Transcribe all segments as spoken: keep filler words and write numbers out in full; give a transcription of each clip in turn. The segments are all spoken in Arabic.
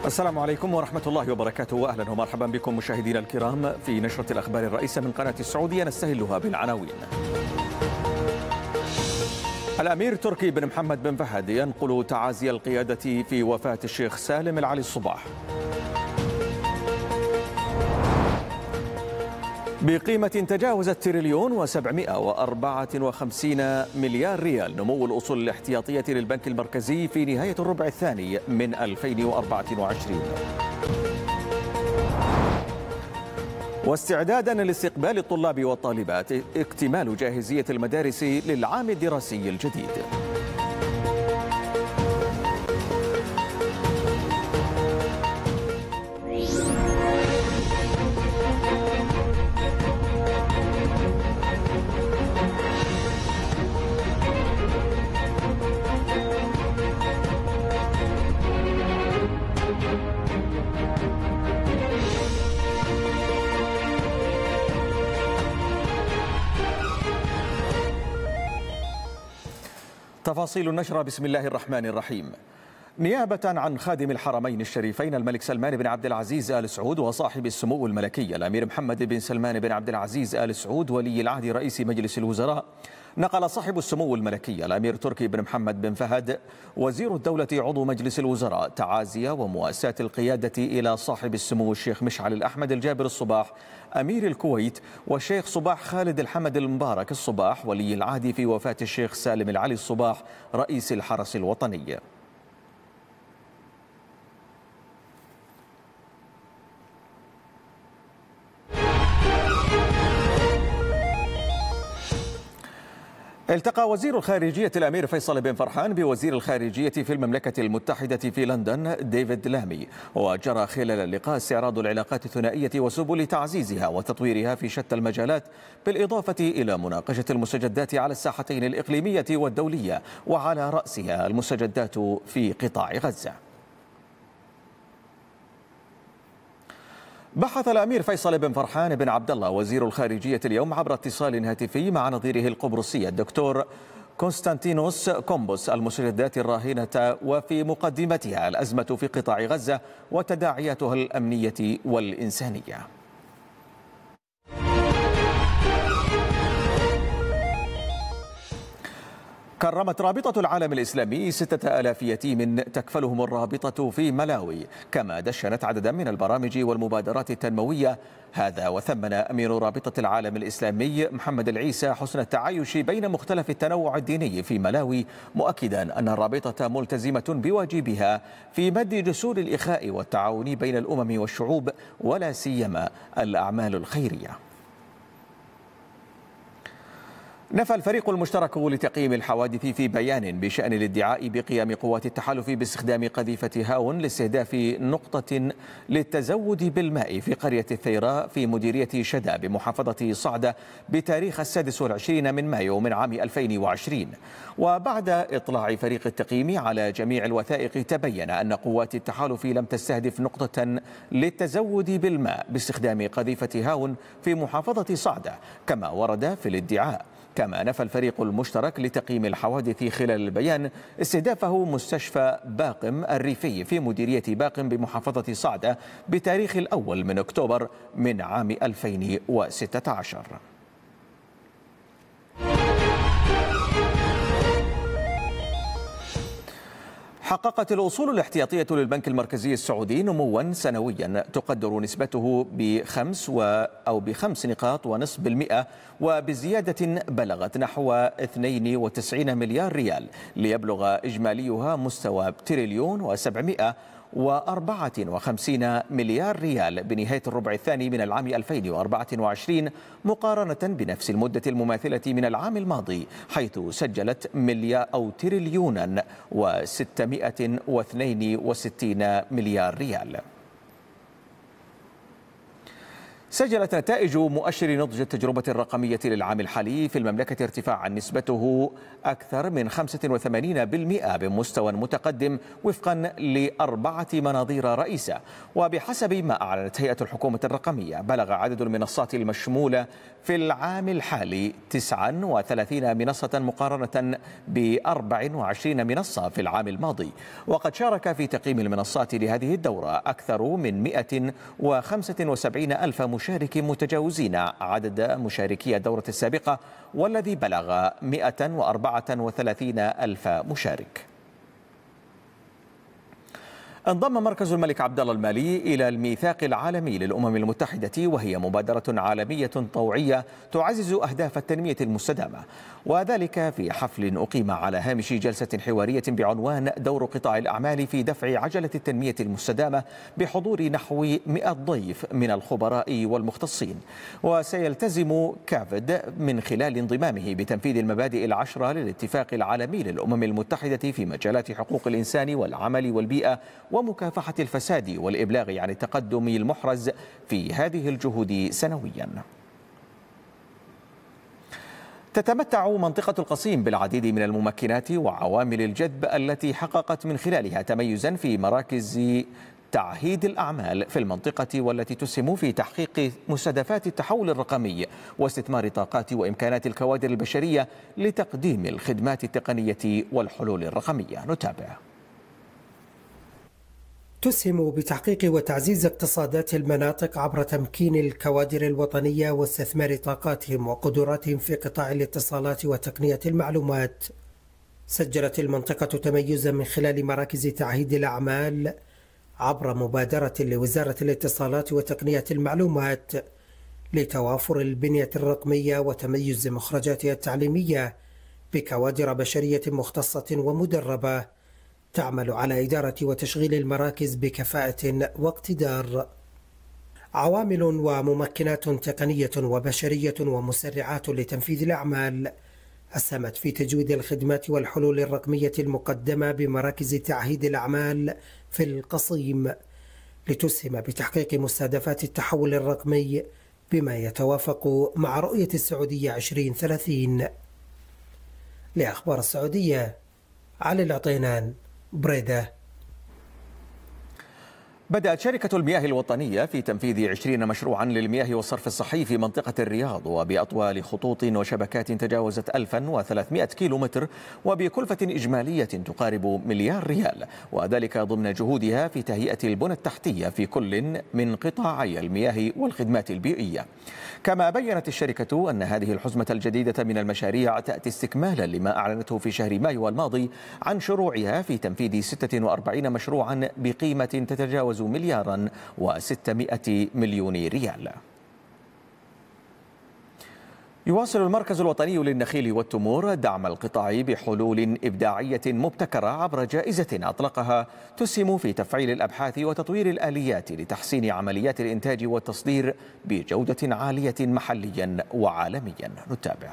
السلام عليكم ورحمة الله وبركاته، وأهلا ومرحبا بكم مشاهدينا الكرام في نشرة الأخبار الرئيسة من قناة السعودية نستهلها بالعناوين. الأمير تركي بن محمد بن فهد ينقل تعازي القيادة في وفاة الشيخ سالم العلي الصباح. بقيمة تجاوزت تريليون وسبعمائة وأربعة وخمسين مليار ريال نمو الأصول الاحتياطية للبنك المركزي في نهاية الربع الثاني من ألفين وأربعة وعشرين. واستعدادا لاستقبال الطلاب والطالبات اكتمال جاهزية المدارس للعام الدراسي الجديد. تفاصيل النشرة. بسم الله الرحمن الرحيم. نيابة عن خادم الحرمين الشريفين الملك سلمان بن عبد العزيز آل سعود وصاحب السمو الملكي الأمير محمد بن سلمان بن عبد العزيز آل سعود ولي العهد رئيس مجلس الوزراء، نقل صاحب السمو الملكي الأمير تركي بن محمد بن فهد وزير الدولة عضو مجلس الوزراء تعازي ومواساة القيادة إلى صاحب السمو الشيخ مشعل الأحمد الجابر الصباح أمير الكويت والشيخ صباح خالد الحمد المبارك الصباح ولي العهد في وفاة الشيخ سالم العلي الصباح رئيس الحرس الوطني. التقى وزير الخارجية الأمير فيصل بن فرحان بوزير الخارجية في المملكة المتحدة في لندن ديفيد لامي، وجرى خلال اللقاء استعراض العلاقات الثنائية وسبل تعزيزها وتطويرها في شتى المجالات، بالإضافة إلى مناقشة المستجدات على الساحتين الإقليمية والدولية وعلى رأسها المستجدات في قطاع غزة. بحث الأمير فيصل بن فرحان بن عبد الله وزير الخارجية اليوم عبر اتصال هاتفي مع نظيره القبرصي الدكتور كونستانتينوس كومبوس المستجدات الراهنة وفي مقدمتها الأزمة في قطاع غزة وتداعياتها الأمنية والإنسانية. كرمت رابطة العالم الإسلامي ستة آلاف يتيم تكفلهم الرابطة في ملاوي، كما دشنت عددا من البرامج والمبادرات التنموية. هذا وثمن أمير رابطة العالم الإسلامي محمد العيسى حسن التعايش بين مختلف التنوع الديني في ملاوي، مؤكدا أن الرابطة ملتزمة بواجبها في مد جسور الإخاء والتعاون بين الأمم والشعوب ولا سيما الأعمال الخيرية. نفى الفريق المشترك لتقييم الحوادث في بيان بشأن الادعاء بقيام قوات التحالف باستخدام قذيفة هاون لاستهداف نقطة للتزود بالماء في قرية الثيراء في مديرية شدا بمحافظة صعدة بتاريخ السادس والعشرين من مايو من عام ألفين وعشرين. وبعد إطلاع فريق التقييم على جميع الوثائق تبين أن قوات التحالف لم تستهدف نقطة للتزود بالماء باستخدام قذيفة هاون في محافظة صعدة كما ورد في الادعاء. كما نفى الفريق المشترك لتقييم الحوادث خلال البيان استهدافه مستشفى باقم الريفي في مديرية باقم بمحافظة صعدة بتاريخ الأول من أكتوبر من عام ألفين وستة عشر. حققت الأصول الاحتياطية للبنك المركزي السعودي نموا سنويا تقدر نسبته بخمس و أو بخمس نقاط ونصف بالمئة وبزيادة بلغت نحو اثنين وتسعين مليار ريال ليبلغ إجماليها مستوى تريليون وسبعمائة وأربعة وخمسين مليار ريال بنهاية الربع الثاني من العام ألفين وأربعة وعشرين مقارنة بنفس المدة المماثلة من العام الماضي، حيث سجلت مليار أو تريليونا وستمائة واثنين وستين مليار ريال. سجلت نتائج مؤشر نضج التجربة الرقمية للعام الحالي في المملكة ارتفاعا نسبته أكثر من خمسة وثمانين بالمئة بمستوى متقدم وفقا لأربعة مناظير رئيسة. وبحسب ما أعلنت هيئة الحكومة الرقمية، بلغ عدد المنصات المشمولة في العام الحالي تسعة وثلاثين منصة مقارنة ب أربع وعشرين منصة في العام الماضي. وقد شارك في تقييم المنصات لهذه الدورة أكثر من مئة وخمسة وسبعين ألف مشارك متجاوزين عدد مشاركي الدورة السابقة والذي بلغ مئة وأربعة وثلاثين ألف مشارك. انضم مركز الملك عبدالله المالي إلى الميثاق العالمي للأمم المتحدة، وهي مبادرة عالمية طوعية تعزز أهداف التنمية المستدامة، وذلك في حفل أقيم على هامش جلسة حوارية بعنوان دور قطاع الأعمال في دفع عجلة التنمية المستدامة بحضور نحو مئة ضيف من الخبراء والمختصين. وسيلتزم كافد من خلال انضمامه بتنفيذ المبادئ العشرة للاتفاق العالمي للأمم المتحدة في مجالات حقوق الإنسان والعمل والبيئة ومكافحة الفساد والإبلاغ عن التقدم المحرز في هذه الجهود سنويا. تتمتع منطقة القصيم بالعديد من الممكنات وعوامل الجذب التي حققت من خلالها تميزا في مراكز تعهيد الأعمال في المنطقة، والتي تسهم في تحقيق مستهدفات التحول الرقمي واستثمار طاقات وإمكانات الكوادر البشرية لتقديم الخدمات التقنية والحلول الرقمية. نتابع. تسهم بتحقيق وتعزيز اقتصادات المناطق عبر تمكين الكوادر الوطنية واستثمار طاقاتهم وقدراتهم في قطاع الاتصالات وتقنية المعلومات. سجلت المنطقة تميزا من خلال مراكز تعهيد الأعمال عبر مبادرة لوزارة الاتصالات وتقنية المعلومات لتوافر البنية الرقمية وتميز مخرجاتها التعليمية بكوادر بشرية مختصة ومدربة تعمل على إدارة وتشغيل المراكز بكفاءة واقتدار. عوامل وممكنات تقنية وبشرية ومسرعات لتنفيذ الأعمال أسهمت في تجويد الخدمات والحلول الرقمية المقدمة بمراكز تعهيد الأعمال في القصيم لتسهم بتحقيق مستهدفات التحول الرقمي بما يتوافق مع رؤية السعودية عشرين ثلاثين. لأخبار السعودية، علي العطينان، بريدة. بدأت شركة المياه الوطنية في تنفيذ عشرين مشروعا للمياه والصرف الصحي في منطقة الرياض، وبأطوال خطوط وشبكات تجاوزت ألفا وثلاثمئة كيلومتر وبكلفة إجمالية تقارب مليار ريال، وذلك ضمن جهودها في تهيئة البنى التحتية في كل من قطاعي المياه والخدمات البيئية. كما بيّنت الشركة أن هذه الحزمة الجديدة من المشاريع تأتي استكمالا لما أعلنته في شهر مايو الماضي عن شروعها في تنفيذ ستة وأربعين مشروعا بقيمة تتجاوز مليارا وستمئة مليون ريال. يواصل المركز الوطني للنخيل والتمور دعم القطاع بحلول إبداعية مبتكرة عبر جائزة أطلقها تسهم في تفعيل الأبحاث وتطوير الآليات لتحسين عمليات الإنتاج والتصدير بجودة عالية محليا وعالميا. نتابع.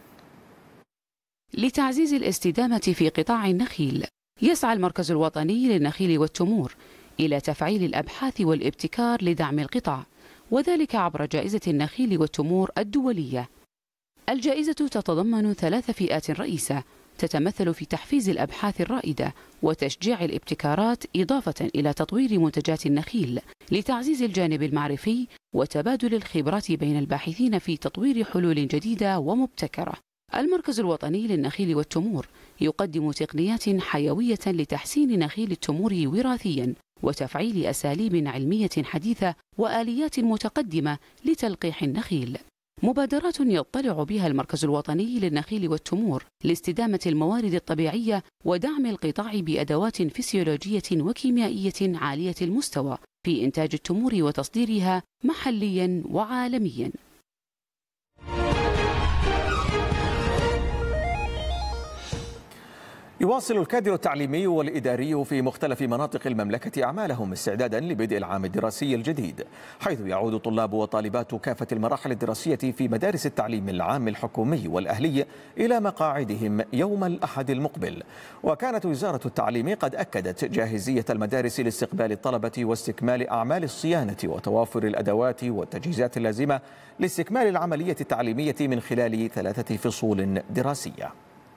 لتعزيز الاستدامة في قطاع النخيل، يسعى المركز الوطني للنخيل والتمور إلى تفعيل الأبحاث والابتكار لدعم القطاع، وذلك عبر جائزة النخيل والتمور الدولية. الجائزة تتضمن ثلاث فئات رئيسة تتمثل في تحفيز الأبحاث الرائدة وتشجيع الابتكارات، إضافة إلى تطوير منتجات النخيل لتعزيز الجانب المعرفي وتبادل الخبرات بين الباحثين في تطوير حلول جديدة ومبتكرة. المركز الوطني للنخيل والتمور يقدم تقنيات حيوية لتحسين نخيل التمور وراثيا وتفعيل أساليب علمية حديثة وآليات متقدمة لتلقيح النخيل. مبادرات يطلع بها المركز الوطني للنخيل والتمور لاستدامة الموارد الطبيعية ودعم القطاع بأدوات فسيولوجية وكيميائية عالية المستوى في إنتاج التمور وتصديرها محليا وعالميا. يواصل الكادر التعليمي والإداري في مختلف مناطق المملكة أعمالهم استعدادا لبدء العام الدراسي الجديد، حيث يعود طلاب وطالبات كافة المراحل الدراسية في مدارس التعليم العام الحكومي والأهلي إلى مقاعدهم يوم الأحد المقبل. وكانت وزارة التعليم قد أكدت جاهزية المدارس لاستقبال الطلبة واستكمال أعمال الصيانة وتوافر الأدوات والتجهيزات اللازمة لاستكمال العملية التعليمية من خلال ثلاثة فصول دراسية.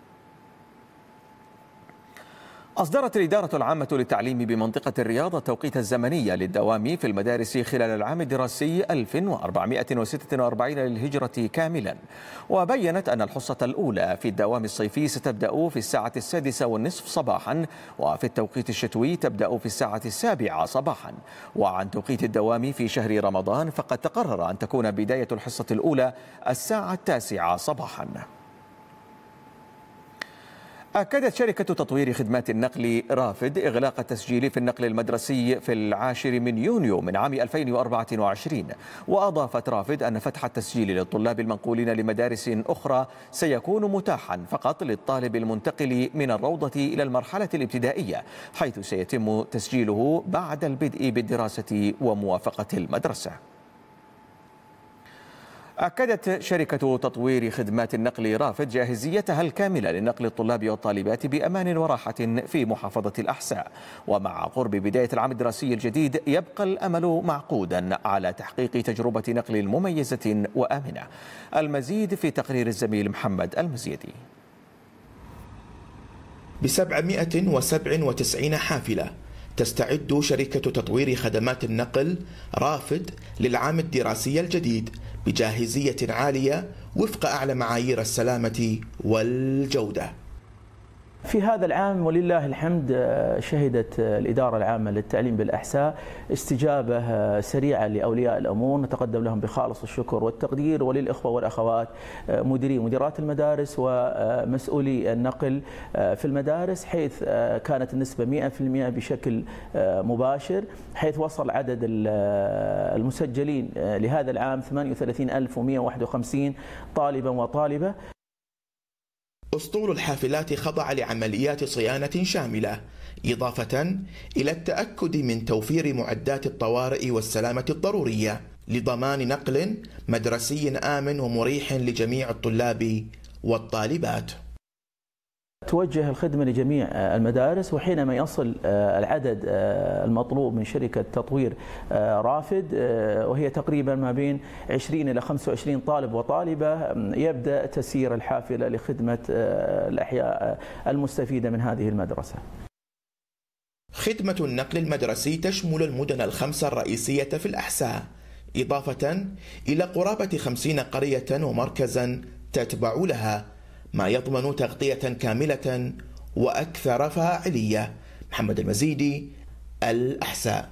أصدرت الإدارة العامة للتعليم بمنطقة الرياض التوقيت الزمني للدوام في المدارس خلال العام الدراسي ألف وأربعمائة وستة وأربعين للهجرة كاملا، وبينت أن الحصة الأولى في الدوام الصيفي ستبدأ في الساعة السادسة والنصف صباحا، وفي التوقيت الشتوي تبدأ في الساعة السابعة صباحا. وعن توقيت الدوام في شهر رمضان فقد تقرر أن تكون بداية الحصة الأولى الساعة التاسعة صباحا. أكدت شركة تطوير خدمات النقل رافد إغلاق التسجيل في النقل المدرسي في العاشر من يونيو من عام ألفين وأربعة وعشرين. وأضافت رافد أن فتح التسجيل للطلاب المنقولين لمدارس أخرى سيكون متاحا فقط للطالب المنتقل من الروضة إلى المرحلة الابتدائية، حيث سيتم تسجيله بعد البدء بالدراسة وموافقة المدرسة. أكدت شركة تطوير خدمات النقل رافد جاهزيتها الكاملة لنقل الطلاب والطالبات بأمان وراحة في محافظة الأحساء. ومع قرب بداية العام الدراسي الجديد يبقى الأمل معقودا على تحقيق تجربة نقل مميزة وآمنة. المزيد في تقرير الزميل محمد المزيدي. بسبعمائة وسبعة وتسعين حافلة تستعد شركة تطوير خدمات النقل رافد للعام الدراسي الجديد بجاهزية عالية وفق أعلى معايير السلامة والجودة. في هذا العام ولله الحمد شهدت الإدارة العامة للتعليم بالأحساء استجابة سريعة لأولياء الأمور، نتقدم لهم بخالص الشكر والتقدير، وللإخوة والأخوات مديري مديرات المدارس ومسؤولي النقل في المدارس، حيث كانت النسبة مئة بالمئة بشكل مباشر، حيث وصل عدد المسجلين لهذا العام ثمانية وثلاثين ألف ومئة وواحد وخمسين طالبا وطالبة. أسطول الحافلات خضع لعمليات صيانة شاملة، إضافة إلى التأكد من توفير معدات الطوارئ والسلامة الضرورية لضمان نقل مدرسي آمن ومريح لجميع الطلاب والطالبات. توجه الخدمة لجميع المدارس، وحينما يصل العدد المطلوب من شركة تطوير رافد وهي تقريبا ما بين عشرين إلى خمسة وعشرين طالب وطالبة، يبدأ تسيير الحافلة لخدمة الأحياء المستفيدة من هذه المدرسة. خدمة النقل المدرسي تشمل المدن الخمسة الرئيسية في الأحساء، إضافة إلى قرابة خمسين قرية ومركزا تتبع لها، ما يضمن تغطية كاملة وأكثر فاعلية. محمد المزيدي، الأحساء.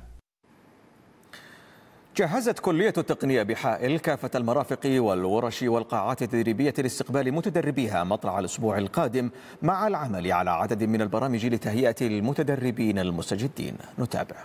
جهزت كلية التقنية بحائل كافة المرافق والورش والقاعات التدريبية لاستقبال متدربيها مطلع الأسبوع القادم، مع العمل على عدد من البرامج لتهيئة المتدربين المستجدين. نتابع.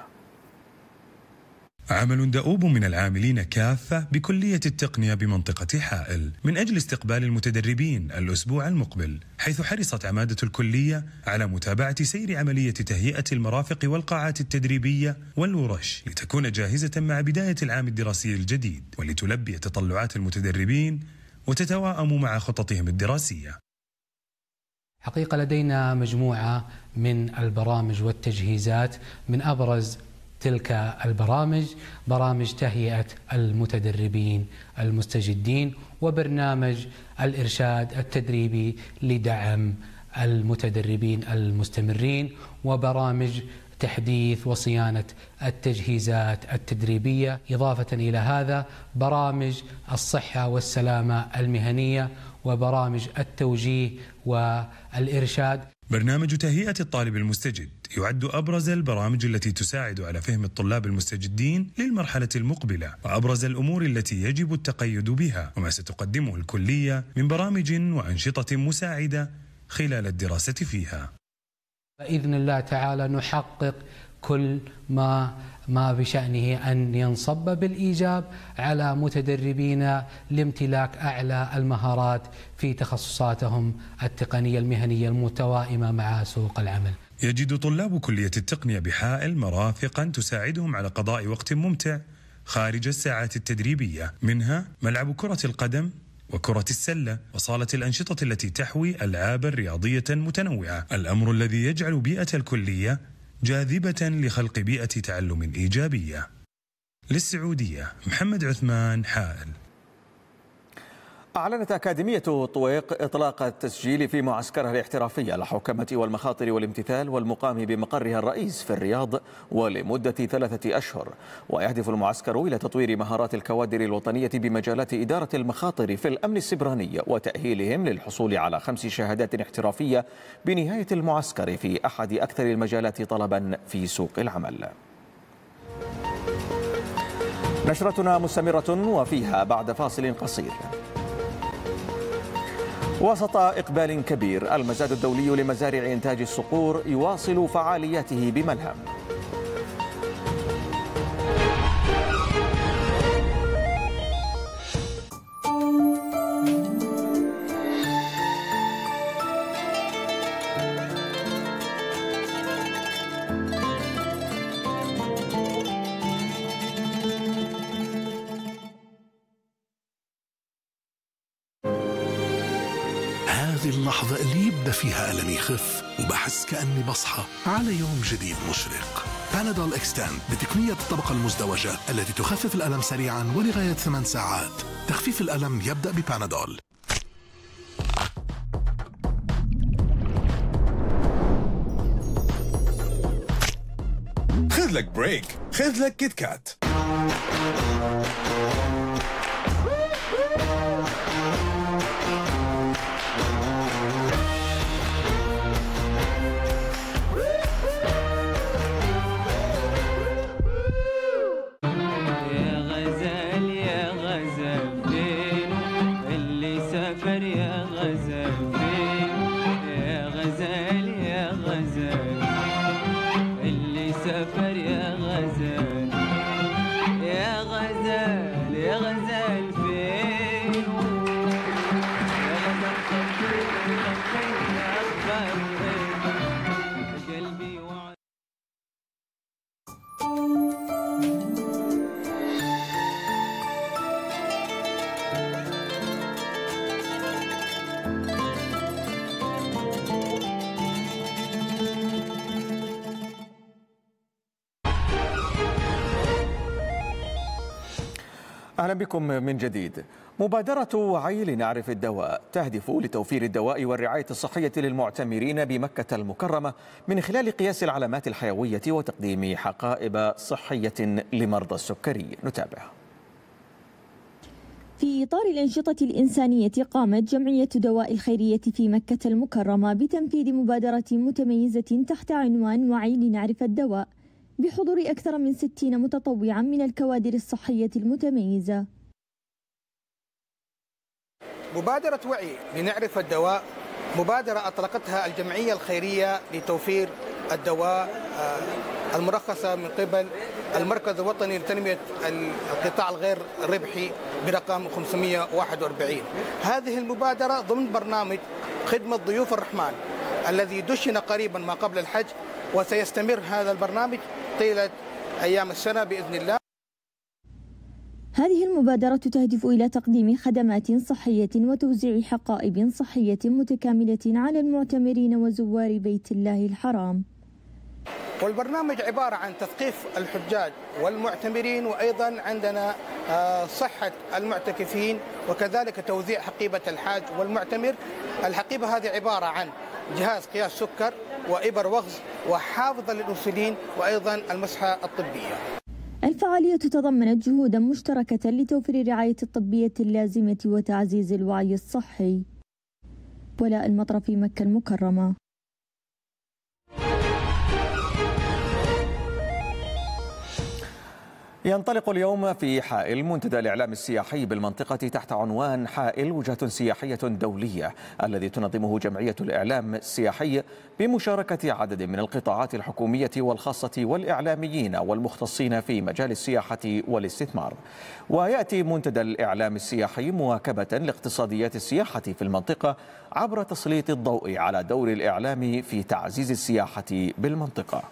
عمل دؤوب من العاملين كافة بكلية التقنية بمنطقة حائل من أجل استقبال المتدربين الأسبوع المقبل، حيث حرصت عمادة الكلية على متابعة سير عملية تهيئة المرافق والقاعات التدريبية والورش لتكون جاهزة مع بداية العام الدراسي الجديد، ولتلبي تطلعات المتدربين وتتواءم مع خططهم الدراسية. حقيقة لدينا مجموعة من البرامج والتجهيزات، من أبرز تلك البرامج برامج تهيئة المتدربين المستجدين، وبرنامج الإرشاد التدريبي لدعم المتدربين المستمرين، وبرامج تحديث وصيانة التجهيزات التدريبية، إضافة إلى هذا برامج الصحة والسلامة المهنية وبرامج التوجيه والإرشاد. برنامج تهيئة الطالب المستجد يعد أبرز البرامج التي تساعد على فهم الطلاب المستجدين للمرحلة المقبلة وأبرز الأمور التي يجب التقيد بها، وما ستقدمه الكلية من برامج وأنشطة مساعدة خلال الدراسة فيها. بإذن الله تعالى نحقق كل ما ما بشأنه أن ينصب بالإيجاب على متدربين لامتلاك أعلى المهارات في تخصصاتهم التقنية المهنية المتوائمة مع سوق العمل. يجد طلاب كلية التقنية بحائل مرافقا تساعدهم على قضاء وقت ممتع خارج الساعات التدريبية، منها ملعب كرة القدم وكرة السلة وصالة الأنشطة التي تحوي ألعابا رياضية متنوعة، الأمر الذي يجعل بيئة الكلية جاذبة لخلق بيئة تعلم إيجابية. للسعودية محمد عثمان، حائل. أعلنت أكاديمية طويق إطلاق التسجيل في معسكرها الاحترافي الحوكمة والمخاطر والامتثال والمقام بمقرها الرئيس في الرياض ولمدة ثلاثة أشهر. ويهدف المعسكر إلى تطوير مهارات الكوادر الوطنية بمجالات إدارة المخاطر في الأمن السيبراني وتأهيلهم للحصول على خمس شهادات احترافية بنهاية المعسكر في أحد أكثر المجالات طلبا في سوق العمل. نشرتنا مستمرة وفيها بعد فاصل قصير. وسط إقبال كبير، المزاد الدولي لمزارع إنتاج الصقور يواصل فعالياته بملهم. هذه اللحظة اللي يبدأ فيها ألمي يخف وبحس كأني بصحى على يوم جديد مشرق. بانادول إكستند بتقنية الطبقة المزدوجة التي تخفف الألم سريعا ولغاية ثمان ساعات. تخفيف الألم يبدأ ببانادول. خذ لك بريك، خذ لك كيت كات. أهلا بكم من جديد. مبادرة وعي لنعرف الدواء تهدف لتوفير الدواء والرعاية الصحية للمعتمرين بمكة المكرمة من خلال قياس العلامات الحيوية وتقديم حقائب صحية لمرضى السكري. نتابع. في إطار الأنشطة الإنسانية قامت جمعية دواء الخيرية في مكة المكرمة بتنفيذ مبادرة متميزة تحت عنوان وعي لنعرف الدواء بحضور أكثر من ستين متطوعا من الكوادر الصحية المتميزة. مبادرة وعي لنعرف الدواء مبادرة أطلقتها الجمعية الخيرية لتوفير الدواء المرخصة من قبل المركز الوطني لتنمية القطاع الغير الربحي برقم خمسمئة وواحد وأربعين. هذه المبادرة ضمن برنامج خدمة ضيوف الرحمن الذي دشن قريبا ما قبل الحج، وسيستمر هذا البرنامج طيلة أيام السنة بإذن الله. هذه المبادرة تهدف إلى تقديم خدمات صحية وتوزيع حقائب صحية متكاملة على المعتمرين وزوار بيت الله الحرام. والبرنامج عبارة عن تثقيف الحجاج والمعتمرين، وأيضا عندنا صحة المعتكفين، وكذلك توزيع حقيبة الحاج والمعتمر. الحقيبة هذه عبارة عن جهاز قياس سكر وإبر وغز وحافظة للأنسولين وأيضا المسحة الطبية. الفعالية تضمنت جهودا مشتركة لتوفير الرعاية الطبية اللازمة وتعزيز الوعي الصحي. ولاء المطر في مكة المكرمة. ينطلق اليوم في حائل منتدى الإعلام السياحي بالمنطقة تحت عنوان حائل وجهة سياحية دولية، الذي تنظمه جمعية الإعلام السياحي بمشاركة عدد من القطاعات الحكومية والخاصة والإعلاميين والمختصين في مجال السياحة والاستثمار. ويأتي منتدى الإعلام السياحي مواكبة لاقتصاديات السياحة في المنطقة عبر تسليط الضوء على دور الإعلام في تعزيز السياحة بالمنطقة.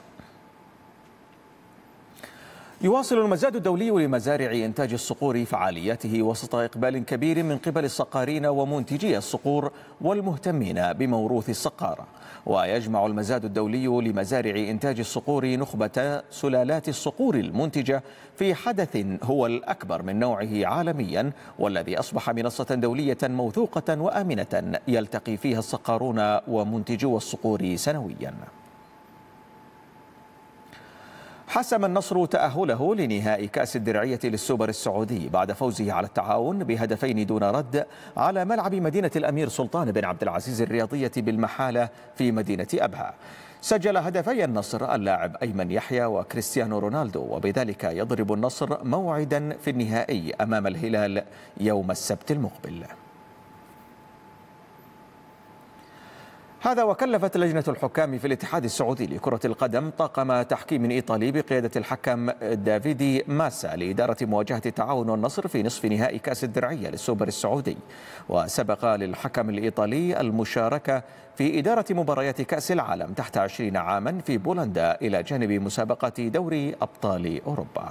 يواصل المزاد الدولي لمزارع إنتاج الصقور فعالياته وسط إقبال كبير من قبل الصقارين ومنتجي الصقور والمهتمين بموروث الصقارة. ويجمع المزاد الدولي لمزارع إنتاج الصقور نخبة سلالات الصقور المنتجة في حدث هو الأكبر من نوعه عالميا، والذي أصبح منصة دولية موثوقة وآمنة يلتقي فيها الصقارون ومنتجو الصقور سنويا. حسم النصر تأهله لنهائي كأس الدرعية للسوبر السعودي بعد فوزه على التعاون بهدفين دون رد على ملعب مدينة الأمير سلطان بن عبد العزيز الرياضية بالمحالة في مدينة أبها. سجل هدفي النصر اللاعب أيمن يحيى وكريستيانو رونالدو، وبذلك يضرب النصر موعدا في النهائي أمام الهلال يوم السبت المقبل. هذا وكلفت لجنة الحكام في الاتحاد السعودي لكرة القدم طاقم تحكيم إيطالي بقيادة الحكم دافيدي ماسا لإدارة مواجهة التعاون والنصر في نصف نهائي كأس الدرعية للسوبر السعودي. وسبق للحكم الإيطالي المشاركة في إدارة مباريات كأس العالم تحت عشرين عاما في بولندا إلى جانب مسابقة دوري أبطال أوروبا.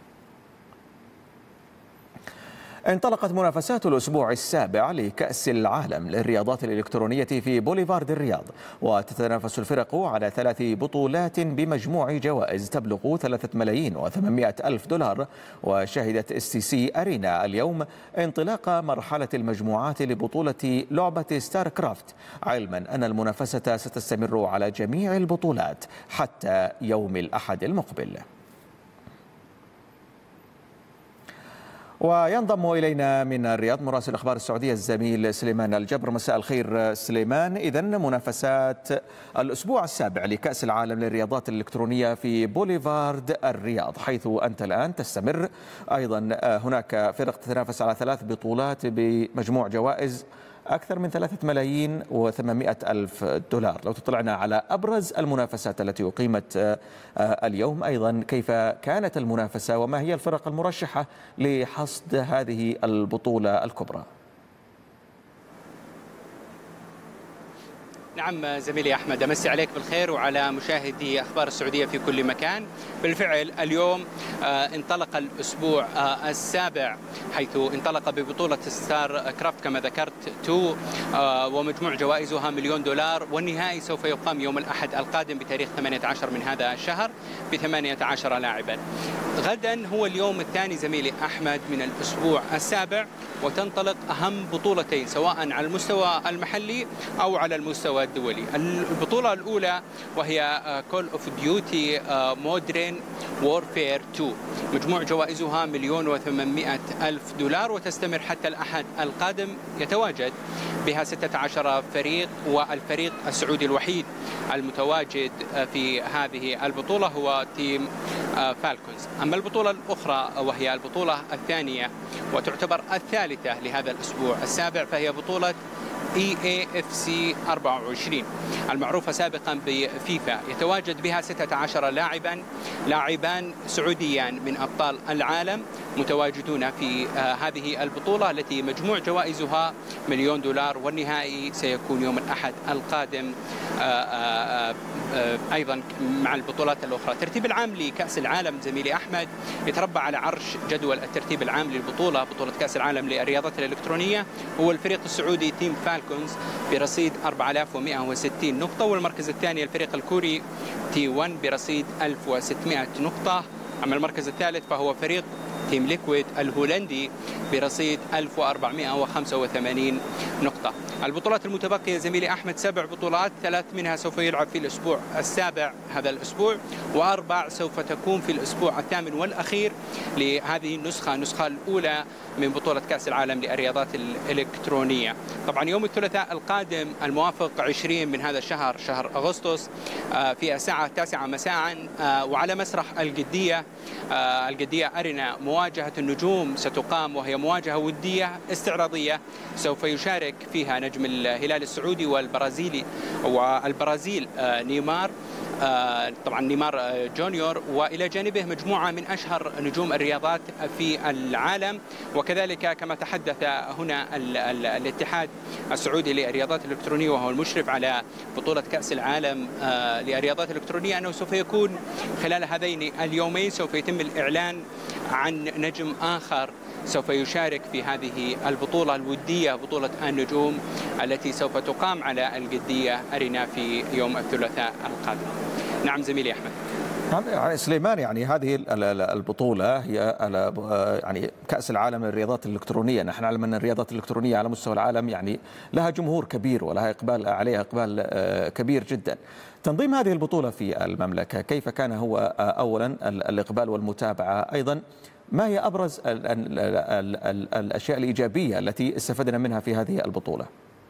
انطلقت منافسات الأسبوع السابع لكأس العالم للرياضات الإلكترونية في بوليفارد الرياض، وتتنافس الفرق على ثلاث بطولات بمجموع جوائز تبلغ ثلاثة ملايين وثمانمائة ألف دولار. وشهدت اس تي سي أرينا اليوم انطلاق مرحلة المجموعات لبطولة لعبة ستار كرافت، علما أن المنافسة ستستمر على جميع البطولات حتى يوم الأحد المقبل. وينضم إلينا من الرياض مراسل أخبار السعودية الزميل سليمان الجبر. مساء الخير سليمان. إذن منافسات الأسبوع السابع لكأس العالم للرياضات الإلكترونية في بوليفارد الرياض، حيث أنت الآن تستمر. أيضا هناك فرق تتنافس على ثلاث بطولات بمجموع جوائز أكثر من ثلاثة ملايين وثمانمائة ألف دولار. لو تطلعنا على أبرز المنافسات التي أقيمت اليوم، أيضا كيف كانت المنافسة وما هي الفرق المرشحة لحصد هذه البطولة الكبرى؟ نعم زميلي أحمد، أمسي عليك بالخير وعلى مشاهدي أخبار السعودية في كل مكان. بالفعل اليوم انطلق الأسبوع السابع، حيث انطلق ببطولة ستار كرافت كما ذكرت تو، ومجموع جوائزها مليون دولار، والنهائي سوف يقام يوم الأحد القادم بتاريخ ثمانية عشر من هذا الشهر بثمانية عشر لاعبا. غدا هو اليوم الثاني زميلي أحمد من الأسبوع السابع، وتنطلق أهم بطولتين سواء على المستوى المحلي أو على المستوى الدولي. البطولة الأولى وهي كول اوف ديوتي مودرن وورفير تو، مجموع جوائزها مليون وثمانمائة ألف دولار، وتستمر حتى الأحد القادم. يتواجد بها ستة عشر فريق، والفريق السعودي الوحيد المتواجد في هذه البطولة هو تيم فالكونز. أما البطولة الأخرى وهي البطولة الثانية وتعتبر الثالثة لهذا الأسبوع السابع، فهي بطولة إي إيه إف سي أربعة وعشرين المعروفة سابقا بفيفا. يتواجد بها ستة عشر لاعبا لاعبان سعوديان من أبطال العالم متواجدون في هذه البطولة التي مجموع جوائزها مليون دولار، والنهائي سيكون يوم الأحد القادم أيضا مع البطولات الأخرى. الترتيب العام لكأس العالم زميلي أحمد يتربع على عرش جدول الترتيب العام للبطولة، بطولة كأس العالم للرياضات الإلكترونية. هو الفريق السعودي تيم فالكونز برصيد أربعة آلاف ومئة وستين نقطة، والمركز الثاني الفريق الكوري تي واحد برصيد ألف وستمائة نقطة. أما المركز الثالث فهو فريق تيم ليكويد الهولندي برصيد ألف وأربعمائة وخمسة وثمانين نقطة. البطولات المتبقية زميلي أحمد سبع بطولات، ثلاث منها سوف يلعب في الأسبوع السابع هذا الأسبوع، وأربع سوف تكون في الأسبوع الثامن والأخير لهذه النسخة، النسخة الأولى من بطولة كأس العالم للرياضات الإلكترونية. طبعا يوم الثلاثاء القادم الموافق عشرين من هذا الشهر، شهر أغسطس، في الساعة التاسعة مساء وعلى مسرح القدية القدية أرينا مواجهة النجوم ستقام، وهي مواجهة ودية استعراضية سوف يشارك فيها نجم الهلال السعودي والبرازيلي والبرازيل نيمار، طبعا نيمار جونيور، والى جانبه مجموعه من اشهر نجوم الرياضات في العالم. وكذلك كما تحدث هنا ال ال الاتحاد السعودي للرياضات الالكترونيه وهو المشرف على بطوله كاس العالم للرياضات الالكترونيه انه سوف يكون خلال هذين اليومين سوف يتم الاعلان عن نجم اخر سوف يشارك في هذه البطولة الودية، بطولة النجوم التي سوف تقام على القدية أرينا في يوم الثلاثاء القادم. نعم زميلي أحمد. نعم سليمان، يعني هذه البطولة هي يعني كأس العالم للرياضات الإلكترونية. نحن نعلم أن الرياضات الإلكترونية على مستوى العالم يعني لها جمهور كبير ولها إقبال عليها إقبال كبير جدا. تنظيم هذه البطولة في المملكة كيف كان هو أولا الإقبال والمتابعة؟ أيضا ما هي أبرز ال ال ال ال الأشياء الإيجابية التي استفدنا منها في هذه البطولة؟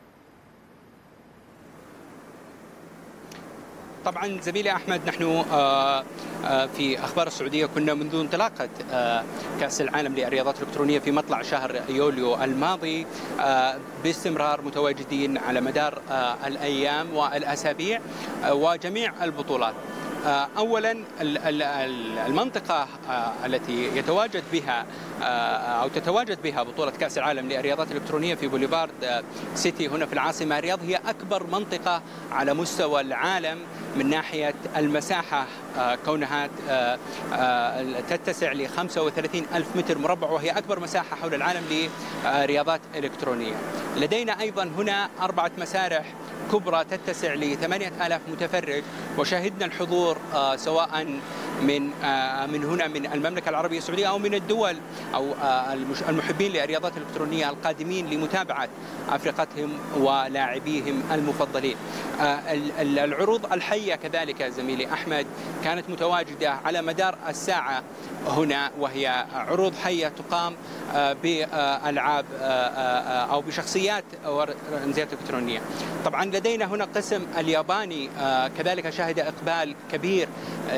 طبعا زميلي أحمد، نحن في أخبار السعودية كنا منذ انطلاقة كأس العالم للرياضات الإلكترونية في مطلع شهر يوليو الماضي باستمرار متواجدين على مدار الأيام والأسابيع وجميع البطولات. أولا المنطقة التي يتواجد بها أو تتواجد بها بطولة كأس العالم للرياضات الإلكترونية في بوليفارد سيتي هنا في العاصمة الرياض هي أكبر منطقة على مستوى العالم من ناحية المساحة، كونها تتسع ل خمسة وثلاثين ألف متر مربع، وهي أكبر مساحة حول العالم لرياضات إلكترونية. لدينا أيضا هنا أربعة مسارح كبرى تتسع ل ثمانية آلاف متفرج، وشاهدنا الحضور سواء من من هنا من المملكة العربية السعودية أو من الدول أو المحبين للرياضات الإلكترونية القادمين لمتابعة أفرقتهم ولاعبيهم المفضلين. العروض الحية كذلك زميلي أحمد كانت متواجدة على مدار الساعة هنا، وهي عروض حية تقام بألعاب أو بشخصيات ورمزيات إلكترونية. طبعا لدينا هنا قسم الياباني كذلك شهد إقبال كبير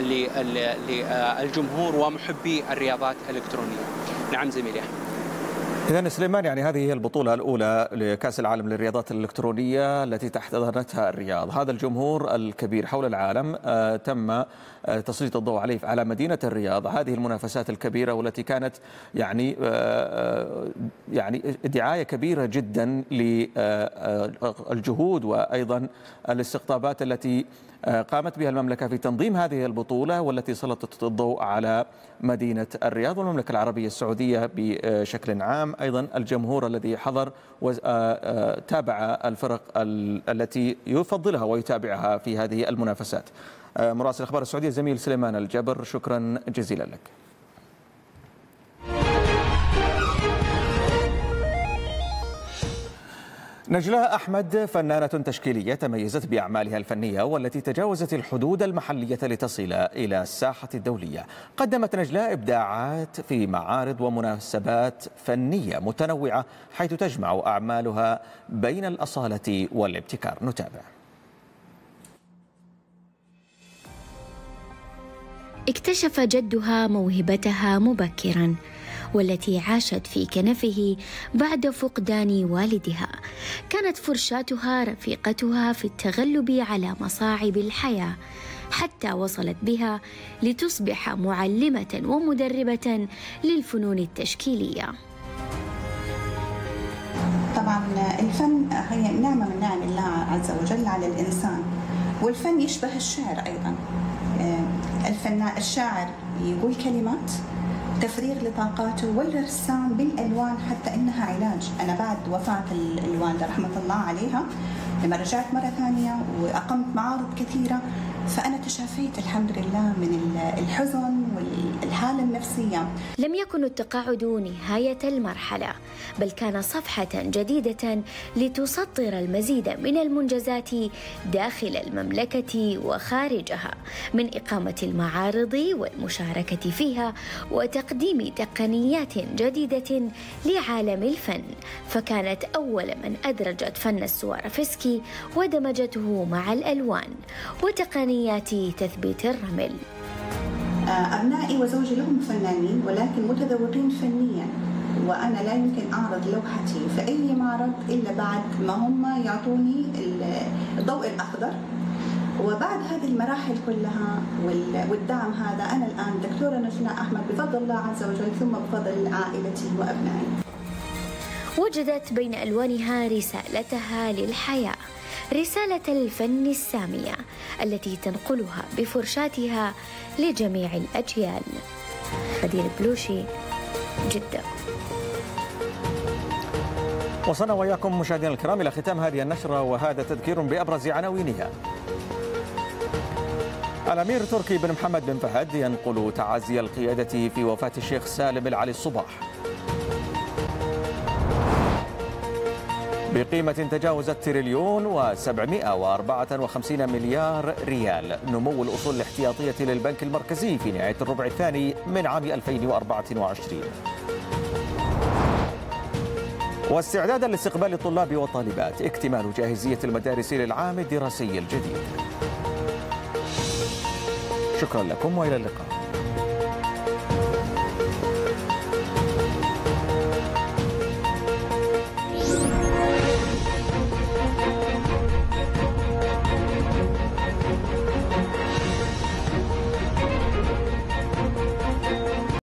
للجمهور ومحبي الرياضات الإلكترونية. نعم زميلي أحمد. إذن سليمان، يعني هذه هي البطولة الأولى لكأس العالم للرياضات الإلكترونية التي تحتضنتها الرياض. هذا الجمهور الكبير حول العالم تم تسليط الضوء عليه على مدينة الرياض. هذه المنافسات الكبيرة والتي كانت يعني يعني دعاية كبيرة جدا للجهود وأيضا الاستقطابات التي قامت بها المملكة في تنظيم هذه البطولة، والتي سلطت الضوء على مدينة الرياض والمملكة العربية السعودية بشكل عام. أيضا الجمهور الذي حضر وتابع الفرق التي يفضلها ويتابعها في هذه المنافسات. مراسل أخبار السعودية زميل سليمان الجبر، شكرا جزيلا لك. نجلاء أحمد فنانة تشكيلية تميزت بأعمالها الفنية والتي تجاوزت الحدود المحلية لتصل إلى الساحة الدولية. قدمت نجلاء إبداعات في معارض ومناسبات فنية متنوعة حيث تجمع أعمالها بين الأصالة والابتكار. نتابع. اكتشف جدها موهبتها مبكراً، والتي عاشت في كنفه بعد فقدان والدها. كانت فرشاتها رفيقتها في التغلب على مصاعب الحياة، حتى وصلت بها لتصبح معلمة ومدربة للفنون التشكيلية. طبعا الفن هي نعمة من نعم الله عز وجل على الإنسان، والفن يشبه الشعر أيضا. الفنان الشاعر يقول كلمات تفريغ لطاقاته، والرسام بالألوان حتى إنها علاج. أنا بعد وفاة الوالدة رحمة الله عليها لما رجعت مرة ثانية وأقمت معارض كثيرة، فأنا تشافيت الحمد لله من الحزن والحالة النفسية. لم يكن التقاعد نهاية المرحلة، بل كان صفحة جديدة لتسطر المزيد من المنجزات داخل المملكة وخارجها، من إقامة المعارض والمشاركة فيها وتقديم تقنيات جديدة لعالم الفن، فكانت أول من أدرجت فن السوارفسكي ودمجته مع الألوان وتقنيات تثبيت الرمل. أبنائي وزوجي لهم فنانين ولكن متذوقين فنيا، وأنا لا يمكن أعرض لوحتي في أي معرض إلا بعد ما هم يعطوني الضوء الأخضر. وبعد هذه المراحل كلها والدعم هذا، أنا الآن دكتورة نجلاء أحمد بفضل الله عز وجل، ثم بفضل عائلتي وأبنائي. وجدت بين ألوانها رسالتها للحياة، رسالة الفن السامية التي تنقلها بفرشاتها لجميع الأجيال. غدير بلوشي، جدة. وصلنا وإياكم مشاهدينا الكرام إلى ختام هذه النشرة، وهذا تذكير بأبرز عناوينها. الأمير تركي بن محمد بن فهد ينقل تعازي القيادة في وفاة الشيخ سالم العلي الصباح. بقيمة تجاوزت تريليون وسبعمائة وأربعة وخمسين مليار ريال، نمو الأصول الاحتياطية للبنك المركزي في نهاية الربع الثاني من عام ألفين وأربعة وعشرين. واستعدادا لاستقبال الطلاب والطالبات، اكتمال جاهزية المدارس للعام الدراسي الجديد. شكرا لكم وإلى اللقاء.